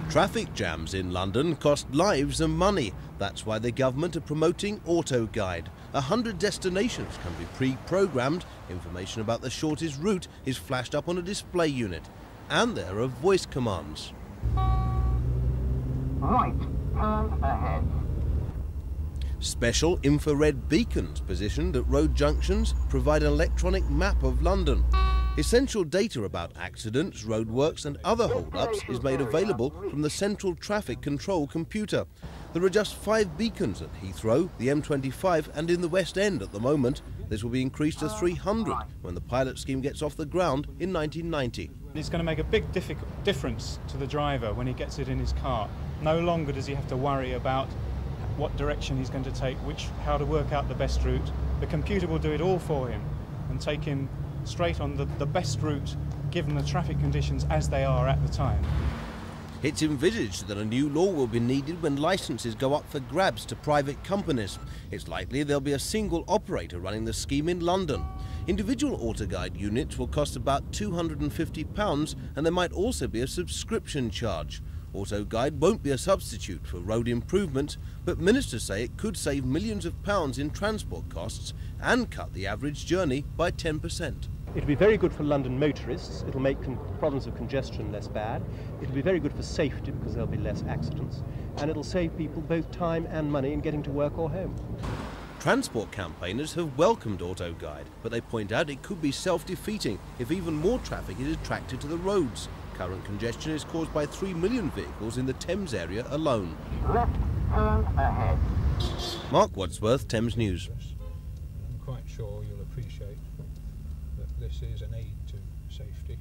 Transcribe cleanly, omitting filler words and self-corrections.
Traffic jams in London cost lives and money. That's why the government are promoting AutoGuide. 100 destinations can be pre-programmed. Information about the shortest route is flashed up on a display unit. And there are voice commands. Right, turn ahead. Special infrared beacons positioned at road junctions provide an electronic map of London. Essential data about accidents, roadworks and other hold-ups is made available from the Central Traffic Control computer. There are just 5 beacons at Heathrow, the M25 and in the West End at the moment. This will be increased to 300 when the pilot scheme gets off the ground in 1990. It's going to make a big difference to the driver when he gets it in his car. No longer does he have to worry about what direction he's going to take, how to work out the best route. The computer will do it all for him and take him straight on the best route given the traffic conditions as they are at the time. It's envisaged that a new law will be needed when licences go up for grabs to private companies. It's likely there'll be a single operator running the scheme in London. Individual AutoGuide units will cost about £250 and there might also be a subscription charge. AutoGuide won't be a substitute for road improvements, but ministers say it could save millions of pounds in transport costs and cut the average journey by 10%. It'll be very good for London motorists. It'll make problems of congestion less bad. It'll be very good for safety because there'll be less accidents. And it'll save people both time and money in getting to work or home. Transport campaigners have welcomed AutoGuide, but they point out it could be self-defeating if even more traffic is attracted to the roads. Current congestion is caused by 3 million vehicles in the Thames area alone. Left turn ahead. Mark Wadsworth, Thames News. I'm quite sure you'll appreciate that this is an aid to safety.